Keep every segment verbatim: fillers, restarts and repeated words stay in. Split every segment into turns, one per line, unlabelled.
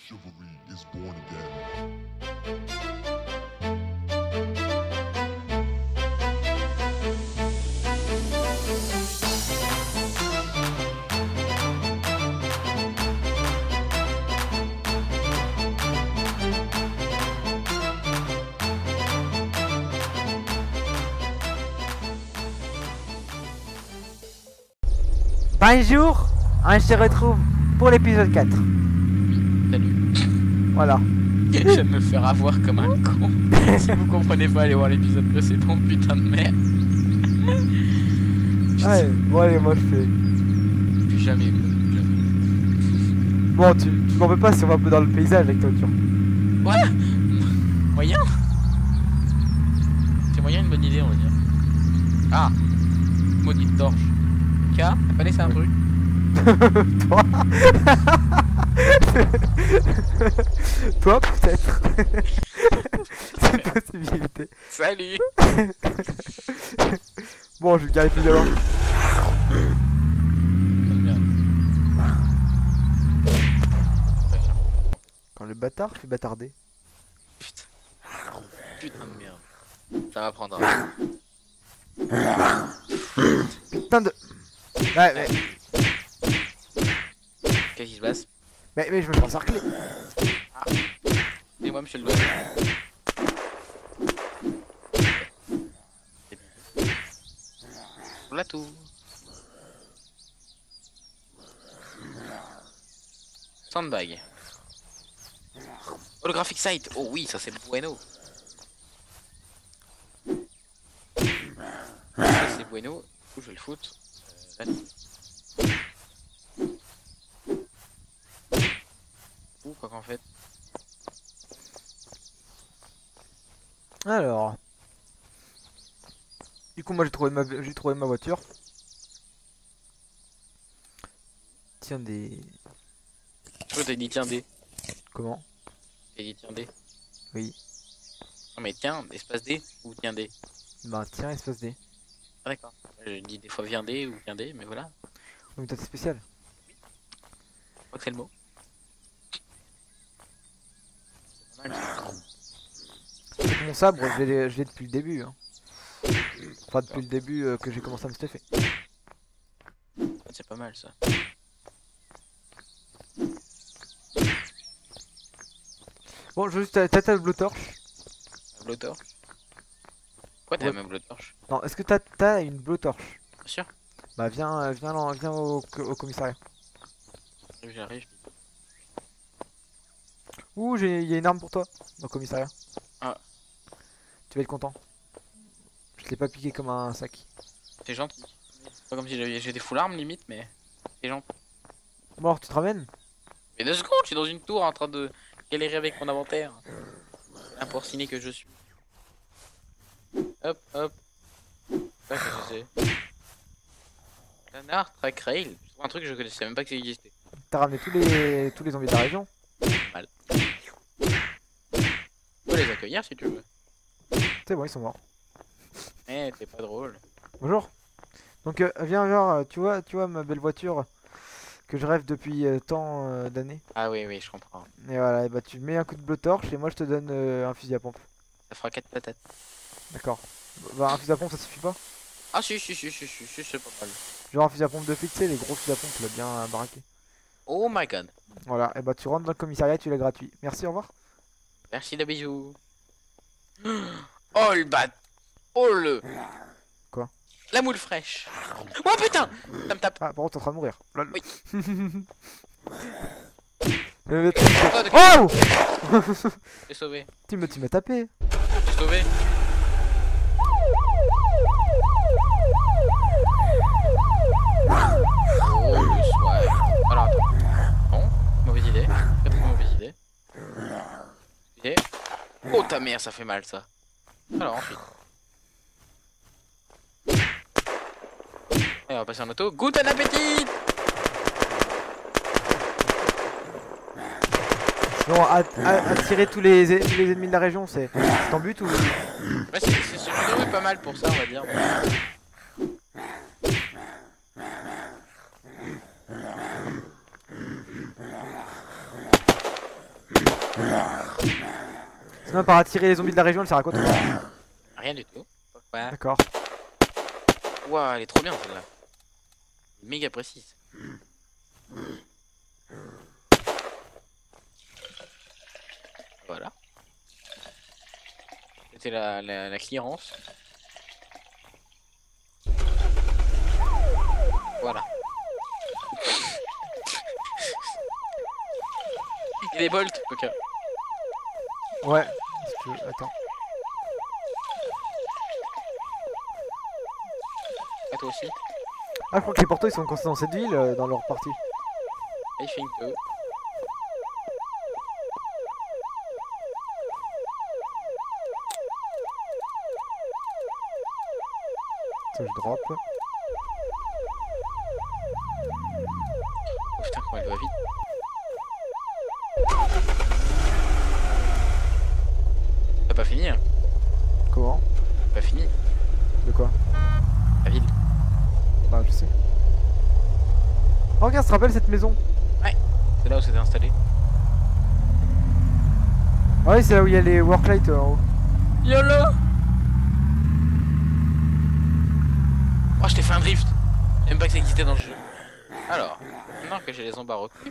Chivalry is born again.
Bonjour, on se retrouve pour l'épisode quatre.
Salut.
Voilà.
Je viens de me faire avoir comme un con. Si vous comprenez pas, allez voir l'épisode précédent, putain de merde.
Ouais, bon allez, moi je fais.
Plus jamais, quoi. Plus jamais.
Bon, tu, tu m'en veux pas si on va un peu dans le paysage avec ta voiture.
Voilà. Moyen. C'est moyen une bonne idée, on va dire. Ah. Maudite torche. K, t'as pas laissé un truc?
Toi Toi peut-être. C'est une possibilité.
Salut.
Bon, je vais garer plus d'abord.
Merde.
Quand le bâtard fait bâtarder.
Putain. Putain de merde. Ça va prendre.
Putain de... Ouais, mais...
Qu'est-ce qui se passe?
Mais, mais je me fais encercler.
Et moi, monsieur le doigt. Voilà tout. Sandbag. Holographic Sight. Oh oui, ça c'est bueno. Ça c'est bueno. Du coup, je vais le foutre. Euh, là. Ou quoi qu'en fait.
Alors... Du coup, moi j'ai trouvé ma, j'ai trouvé ma voiture. Tiens des...
Je t'ai dit tiens D.
Comment?
T'as dit tiens D.
Oui.
Non mais tiens, espace D ou tiens D.
Bah tiens, espace D.
Ah, d'accord. Je dis des fois viens D ou viens D, mais voilà.
Donc toi t'es spécial.
Je crois que c'est le mot. C'est pas mal, ça.
Avec mon sabre, je l'ai je l'ai depuis le début. Hein. Enfin, depuis le début euh, que j'ai commencé à me stuffer.
C'est pas mal ça.
Bon, je veux juste... T'as t'as ta blowtorch?
Un blowtorch. Pourquoi t'as
Ouais.
la même blowtorch?
Non, est-ce que t'as t'as une blowtorch?
Bien sûr.
Bah viens, euh, viens, dans- viens au, au commissariat.
J'arrive.
Ouh, j'ai, y a une arme pour toi, au commissariat.
Ah.
Tu vas être content. Je l'ai pas piqué comme un sac.
C'est gentil. C'est pas comme si j'avais j'ai des full armes limite, mais c'est gentil.
Bon alors, tu te ramènes?
Mais deux secondes, je suis dans une tour en train de galérer avec mon inventaire. Un porciné que je suis. Hop, hop. Pas que je sais. Canard, track rail. Je trouve un truc que je connaissais même pas que ça existait.
T'as ramené tous les tous les zombies de la région?
Mal. Faut les accueillir si tu veux.
C'est bon, ils sont morts.
Eh, t'es pas drôle.
Bonjour. Donc euh, viens voir, euh, tu vois, tu vois ma belle voiture que je rêve depuis euh, tant euh, d'années.
Ah oui, oui, je comprends.
Et voilà, et bah tu mets un coup de blowtorch et moi je te donne euh, un fusil à pompe.
Ça fera quatre patates.
D'accord. Bah un fusil à pompe ça suffit pas?
Ah si, si, si, si, si, si, c'est pas mal.
Genre un fusil à pompe de fixé, les gros fusils à pompe là bien euh, baraqués.
Oh my god.
Voilà, et bah tu rentres dans le commissariat, tu l'as gratuit. Merci, au revoir.
Merci de bisous. Oh le bat. Oh le.
Quoi?
La moule fraîche. Oh putain. Ça me tape.
Ah, par contre t'es en train de mourir. Lol.
Oui.
Euh, mais-
Oh, de-
Oh
J'ai sauvé.
Tu me tu m'as tapé.
J'ai sauvé. Oh le swag. Alors attends. Bon, mauvaise idée. Très très mauvaise idée. Idée. Oh ta mère, ça fait mal ça. Alors ensuite. Et on va passer en auto. Goûte un appétit.
Non, à- à- attirer tous les, tous les ennemis de la région, c'est c'est ton but ou...
Ouais, c'est c'est ce vidéo est pas mal pour ça, on va dire.
Sinon, par attirer les zombies de la région, elle sert à quoi toi?
Rien du tout. Pourquoi?
D'accord.
Ouah, elle est trop bien celle-là. Méga précise. Voilà. C'était la, la, la clearance. Voilà. Il est bolt, ok.
Ouais. Si tu veux. Attends.
À toi aussi.
Ah, je crois que les portos ils sont constants dans cette ville euh, dans leur partie.
I think so.
Ça, je drop.
Oh putain, comment elle va vite. T'as pas fini hein?
Comment?
Pas fini.
De quoi?
La ville.
Bah, je sais. Oh, regarde, ça te rappelle cette maison?
Ouais. C'est là où c'était installé.
Ah oui, c'est là où il y a les worklights euh, en haut.
YOLO! Oh, je t'ai fait un drift! J'aime pas que ça existait dans le jeu. Alors, maintenant que j'ai les embarras reclus,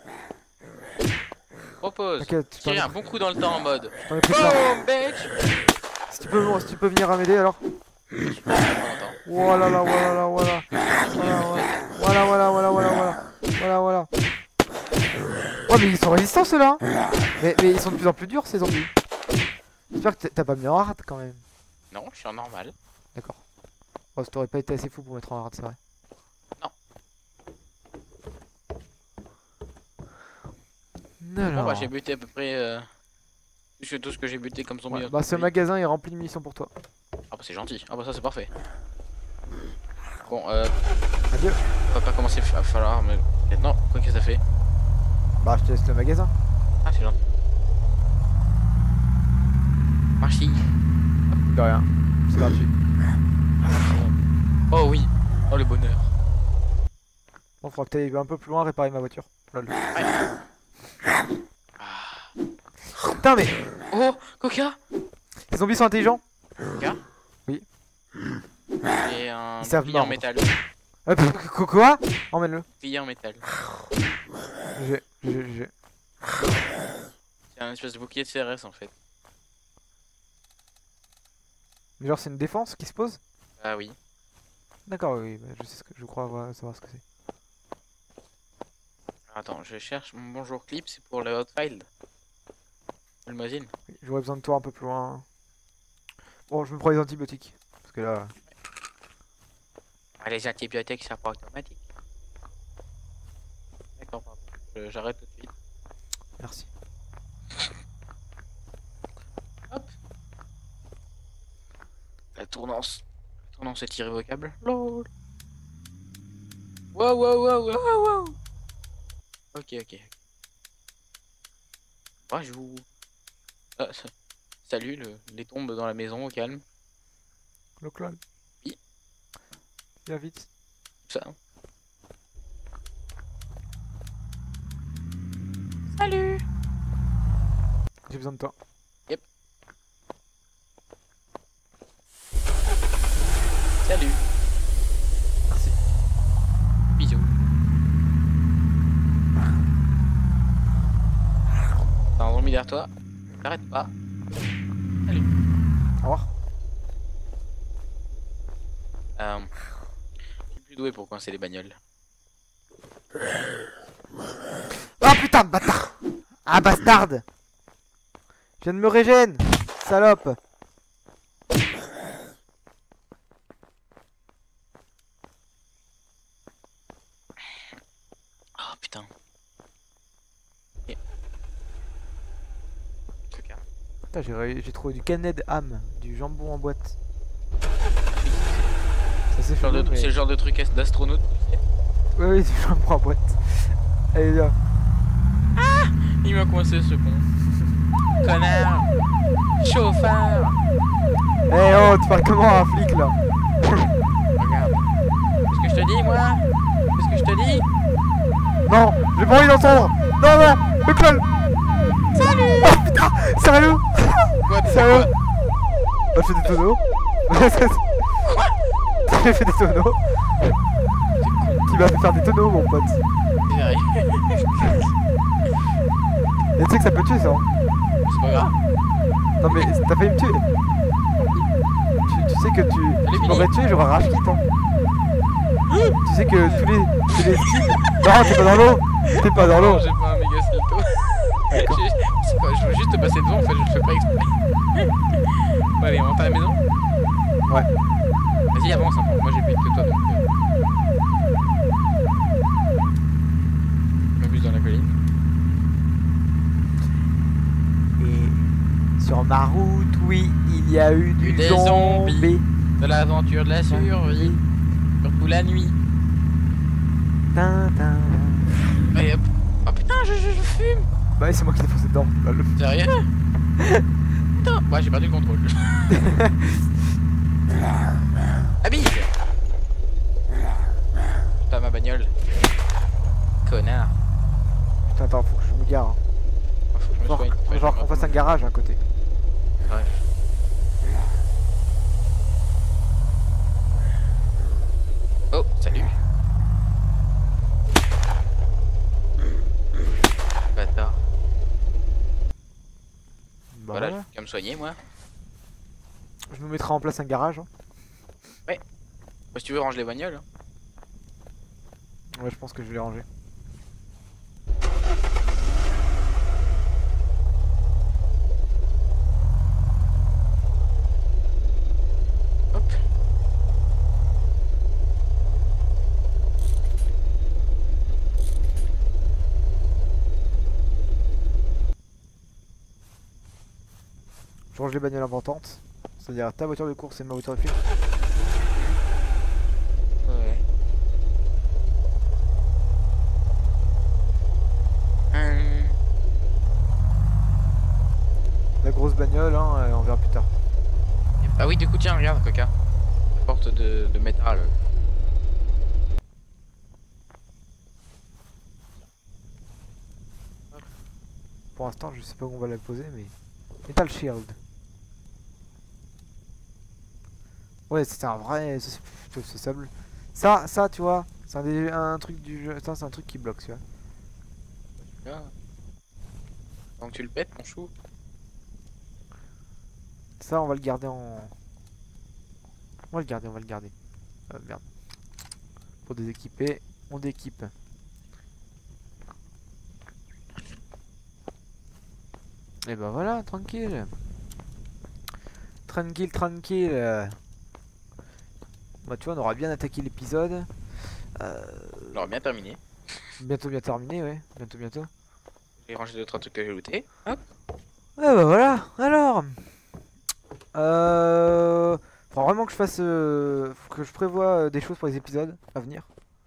propose.
T'inquiète, je t'en ai
Tirer un
pris-
bon coup dans le temps en mode
je t'en ai pris plein.
BOOM BITCH!
Si tu peux, si tu peux venir à m'aider alors. Oh là là, voilà là, voilà. Voilà, voilà, voilà, voilà, voilà. Voilà, voilà. Oh, mais ils sont résistants ceux-là. Mais, mais ils sont de plus en plus durs ces zombies. J'espère que t'as pas mis en hard quand même.
Non, je suis en normal.
D'accord. Oh, ça t'aurait pas été assez fou pour mettre en hard, c'est vrai.
Bon
Alors.
bah j'ai buté à peu près euh, plus que tout ce que j'ai buté comme zombie.
Ouais,
dans
bah
toute
ce
ma vie.
magasin est rempli de munitions pour toi.
Ah bah c'est gentil, ah bah ça c'est parfait. Bon euh,
Adieu.
on va pas commencer à falloir mais... Non, quoi que ça fait.
Bah je te laisse le magasin.
Ah c'est gentil. Merci.
De rien. C'est gratuit.
Oh oui, oh le bonheur.
Bon, faudra que t'ailles un peu plus loin réparer ma voiture. Lol.
Ouais.
Putain mais
Oh, Coca.
les zombies sont intelligents.
Coca.
Oui.
Et un
Ils savent
bouclier en
mordre.
métal.
Euh, pff, qu- quoi? Emmène-le.
Bouclier en métal.
J'ai, j'ai, j'ai.
C'est un espèce de bouclier de C R S en fait.
Mais genre c'est une défense qui se pose?
Ah oui.
D'accord, oui, bah, je sais ce que je crois avoir- savoir ce que c'est.
Attends, je cherche mon bonjour clip, c'est pour le Hotfield. Le Mosine.
Oui, j'aurais besoin de toi un peu plus loin. Bon, je me prends les antibiotiques. Parce que là.
Ah, les antibiotiques, ça pas automatique. D'accord, pardon. Je- J'arrête tout de suite.
Merci.
Hop. La tournance. La tournance est irrévocable. LOL. Wow, wow, wow, wow, wow. Ok, ok. Bonjour. Ah, ça- Salut, le... les tombes dans la maison, au calme.
Le clone.
Oui.
Viens vite.
Ça. Salut.
J'ai besoin de toi.
Salut.
Merci.
Bisous. T'as un zombie derrière toi. T'arrêtes pas. Salut.
Au revoir.
Euh, je suis plus doué pour coincer les bagnoles.
Ah putain, bâtard! Ah bastarde! Je viens de me régène! Salope!
Oh putain. Et... Coca.
Putain, j'ai ré- j'ai trouvé du Caned Ham, du jambon en boîte. Ça c'est
C'est le genre de-
chelou, mais...
c'est le genre de truc d'astronaute. tu sais.
Oui, oui, du jambon en boîte. Allez, viens.
Il m'a coincé ce con. Connard. Chauffeur.
Eh oh, tu parles comment à un flic là?
Regarde. Qu'est-ce que je te dis moi? Qu'est-ce que je te dis?
Non, j'ai pas envie d'entendre! Non, non, le clone!
Salut.
putain, sérieux?
Quoi, t'as
Sérieux?
quoi?
Bah, je fais des tonneaux. J'ai fait des tonneaux. Tu m'as fait faire des tonneaux, mon pote.
J'ai rien.
Et tu sais que ça peut tuer, ça. Hein.
C'est pas grave.
Non, mais t'as failli me tuer. Tu, tu sais que tu, tu
Mini.
m'aurais tué, j'aurais rage quit. Hein. Tu sais que tous les, tous les skins. Non, t'es pas dans l'eau. T'es pas dans l'eau.
Non, j'ai pas un méga salto. J'ai- c'est quoi, je veux juste te passer devant, en fait, je le fais pas exprès. Bon, allez, on rentre à la maison?
Ouais.
Vas-y, avance un peu. Moi, j'ai plus vite que toi, donc. Euh... Je m'amuse dans la colline.
Et sur ma route, oui, il y a eu du
Des
zombie.
zombies. De l'aventure, de la survie. Surtout la nuit.
Tin, tin.
Allez, hop. Oh putain, je, je, je fume.
Bah, ouais, c'est moi qui t'ai foncé dedans. Bah, le-
Sérieux? Putain. Ouais, j'ai perdu le contrôle. Habille. Pas ma bagnole. Connard.
Putain, attends, faut que je me gare. Hein.
Oh, faut que je me
Genre,
soigne. Ouais,
genre
je
qu'on
me
fasse un garage à côté.
Ouais. Oh, salut. Bâtard.
Bah,
Voilà,
voilà.
je vais me soigner, moi.
Je me mettrai en place un garage. Hein.
Bah, si tu veux, range les bagnoles. Hein.
Ouais, je pense que je vais les ranger.
Hop.
Je range les bagnoles importantes. C'est-à-dire ta voiture de course et ma voiture de film.
Ouais. Hum.
La grosse bagnole, hein, euh, on verra plus tard.
Ah oui, du coup, tiens, regarde, Coca. La porte de, de métal.
Pour l'instant, je sais pas où on va la poser, mais. Metal Shield. Ouais, c'est un vrai. C'est c'est sable. Ça, ça, tu vois, c'est un, des- un truc du jeu. Ça, c'est un truc qui bloque, tu vois.
Là. Donc tu le pètes, mon chou.
Ça, on va le garder en. On va le garder, on va le garder. Euh, merde. Pour déséquiper, on déquipe. Et bah voilà, tranquille. Tranquille, tranquille. euh. Bah tu vois, on aura bien attaqué l'épisode. Euh,
On l'aura bien terminé.
bientôt bien terminé, ouais. Bientôt, bientôt.
J'ai rangé deux trois trucs que j'ai lootés. Hop.
Ouais bah voilà, alors. Euh... Faut vraiment que je fasse... euh, Faut que je prévoie euh, des choses pour les épisodes à venir.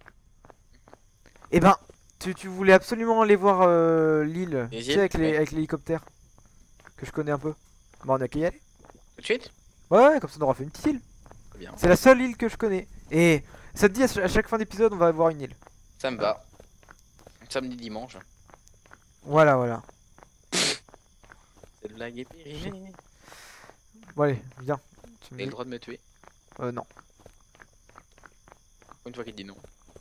Et ben, tu, tu voulais absolument aller voir euh, l'île,
Les
tu sais,
îles,
avec les-
ouais.
avec l'hélicoptère. Que je connais un peu. Bah on a qu'à y aller.
Tout de suite.
Ouais, ouais, comme ça on aura fait une petite île.
Très bien.
C'est la seule île que je connais. Et ça te dit à ch- à chaque fin d'épisode on va voir une île.
Ça me va. Samedi, dimanche.
Voilà, voilà.
Cette blague est périmée.
Bon allez, viens. Tu me
T'as le
dis...
droit de me tuer.
Euh non.
Une fois qu'il dit non.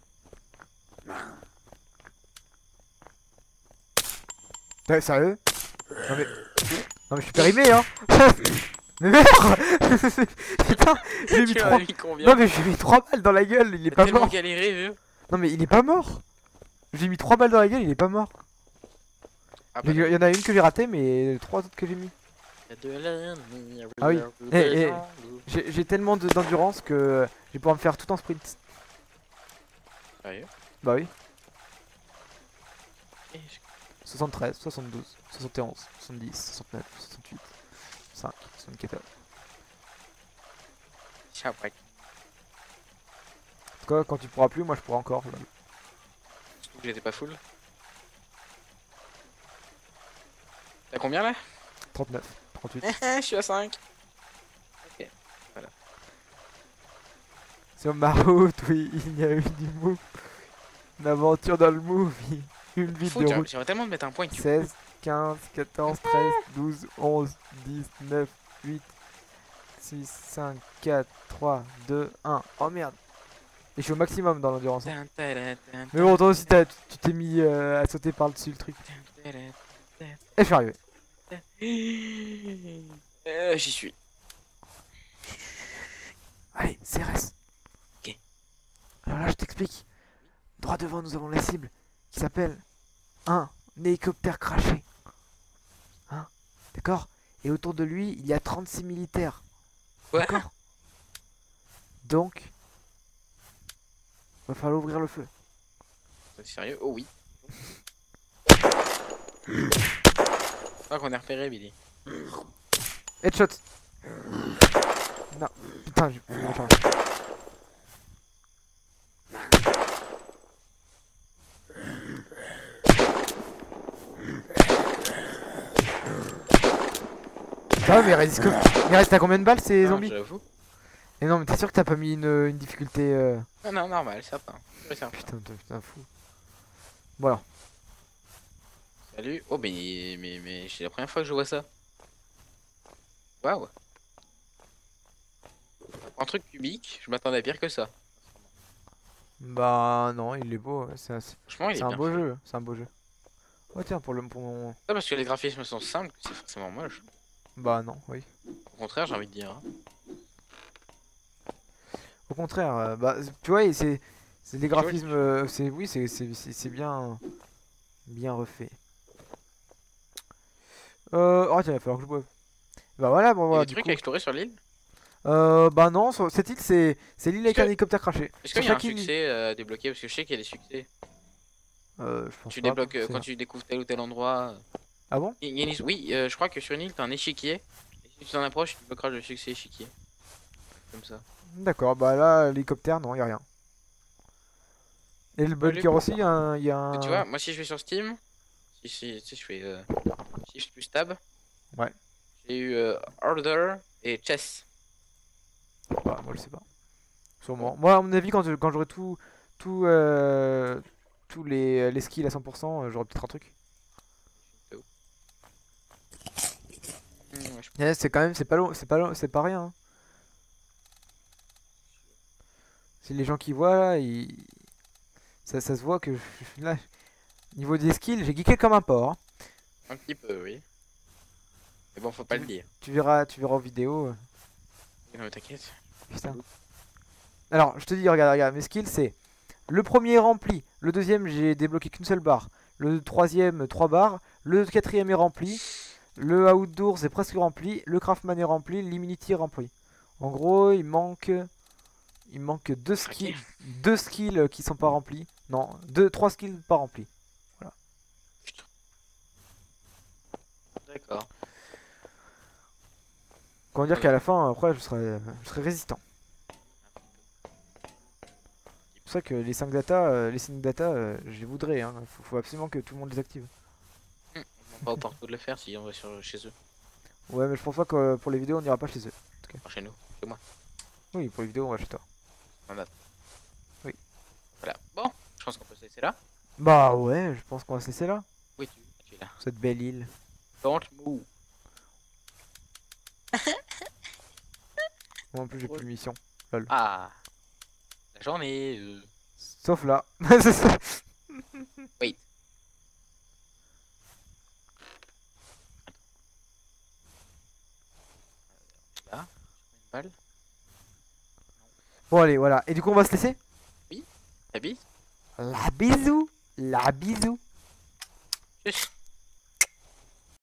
Ouais, sérieux? Non mais... Non mais je suis périmé hein. Mais merde. Putain, j'ai mis
Tu en
trois...
as mis combien?
Non mais j'ai mis trois balles dans la gueule, il est
T'as
pas
tellement
mort.
galéré, vieux.
Non mais il est pas mort. J'ai mis trois balles dans la gueule, il est pas mort.
Ah,
Il y en a une que j'ai ratée mais trois autres que j'ai mis. Ah oui. Eh, eh. J'ai j'ai tellement de- d'endurance que je vais pouvoir me faire tout en sprint.
Sérieux?
Bah oui.
Eh, je-
soixante-treize, soixante-douze, soixante et onze, soixante-dix, soixante-neuf, soixante-huit, soixante-cinq, soixante-quatorze.
Tiens, après.
En tout cas, quand tu pourras plus, moi je pourrai encore. Là.
Surtout que j'étais pas full. T'as combien là?
trente-neuf, trente-huit.
Je suis à cinq. Ok.
Sur ma route, oui, il y a eu du move. Une aventure dans le movie. Une vie
Fou,
de
tiens,
route.
j'aimerais tellement te mettre un point que tu
seize, quinze, quatorze, treize, douze, onze, dix, neuf, huit, six, cinq, quatre, trois, deux, un. Oh merde. Et je suis au maximum dans l'endurance. Hein. Mais bon, toi aussi, t'as- tu t'es mis euh, à sauter par-dessus le truc. Et je suis arrivé.
Euh, J'y suis.
Allez, C R S.
Ok.
Alors là, je t'explique. Droit devant, nous avons la cible qui s'appelle un hélicoptère craché. Hein? D'accord? Et autour de lui, il y a trente-six militaires.
Ouais.
D'accord? Donc, va falloir ouvrir le feu.
C'est sérieux? Oh oui. Je crois qu'on est repéré, Billy.
Headshot. Non, putain, j'ai faut que je me charge. Ça va, mais il reste, que- il reste à combien de balles ces
Non,
zombies?
j'avoue.
Et non, mais t'es sûr que t'as pas mis une, une difficulté euh...
Non, non, normal, ça va. Oui, ça va.
Putain, putain, putain, fou. Voilà.
Salut. Oh, mais, mais, mais c'est la première fois que je vois ça. Waouh. Un truc cubique, je m'attendais à pire que ça.
Bah non, il est beau, ouais, c'est un, c'est
Franchement, il est
un
bien
beau
fait.
jeu, c'est un beau jeu. Ouais tiens, pour le pour mon...
Pas parce que les graphismes sont simples que c'est forcément moche.
Bah non, oui.
Au contraire, j'ai envie de dire. hein.
Au contraire, euh, bah tu vois, et c'est c'est des
Joli.
graphismes, euh, c'est oui, c'est c'est c'est- c'est bien bien refait. Euh, oh tiens, il va falloir que je boive. Bah voilà, bon
Il y a
voilà,
des
du
trucs
coup.
à explorer sur l'île?
Euh, bah non, sur cette île c'est c'est l'île avec
que-
un hélicoptère craché.
Est-ce
Sur
qu'il y a un
chaque île-
succès euh, à débloquer? Parce que je sais qu'il y a des succès.
Euh, je pense
Tu
pas,
débloques euh,
c'est-
quand tu découvres tel ou tel endroit.
Ah bon?
Il y a une- Oui, euh, je crois que sur une île, t'as un échiquier. Et si tu t'en approches, tu débloqueras le succès échiquier. Comme ça.
D'accord, bah là, l'hélicoptère, non, y a rien. Et le bunker aussi, il y a un... y a un-
Et tu vois, moi si je vais sur Steam, si, si, si je fais euh, Shift plus Tab,
Ouais.
j'ai eu euh, Order et Chess.
Bah, moi je sais pas. Sûrement. Moi, à mon avis, quand je- quand j'aurai tout, tout, euh, tous les, les skills à cent pour cent, euh, j'aurai peut-être un truc.
Hmm, ouais, je-
Eh, c'est quand même, c'est pas long, c'est pas long, c'est pas rien. Hein. C'est les gens qui voient là, ils... ça, ça se voit que je- là, niveau des skills, j'ai geeké comme un porc. Hein.
Un petit peu, oui. Mais bon, faut pas le dire.
Tu verras, tu verras en vidéo. euh,
Non, mais t'inquiète.
Putain. Alors, je te dis, regarde, regarde, mes skills, c'est le premier est rempli, le deuxième, j'ai débloqué qu'une seule barre, le troisième, trois barres, le quatrième est rempli, le outdoors est presque rempli, le craftman est rempli, l'immunity est rempli. En gros, il manque, il manque deux skills, deux skills qui sont pas remplis. Non, deux, trois skills pas remplis.
D'accord.
Comment dire qu'à la fin, après, je serai, je serai résistant. C'est pour ça que les cinq data, euh, les cinq data, euh, je les voudrais. Hein. Faut, faut absolument que tout le monde les active.
On va pas au partout de le faire si on va sur, chez eux.
Ouais, mais je pense pas que euh, pour les vidéos, on ira pas chez eux.
Enfin, chez nous, chez moi.
Oui, pour les vidéos, on va chez toi.
On a...
Oui.
Voilà. Bon, je pense qu'on peut se laisser là.
Bah ouais, je pense qu'on va se laisser là.
Oui, tu, tu es là.
Cette belle île.
Don't move.
Moi en plus, j'ai plus de mission.
Ah. La journée. Euh...
Sauf là. C'est ça.
Wait. Là, une balle.
Bon, allez, voilà. Et du coup, on va se laisser.
La bise.
La bisou. La bisou.
Tchuss.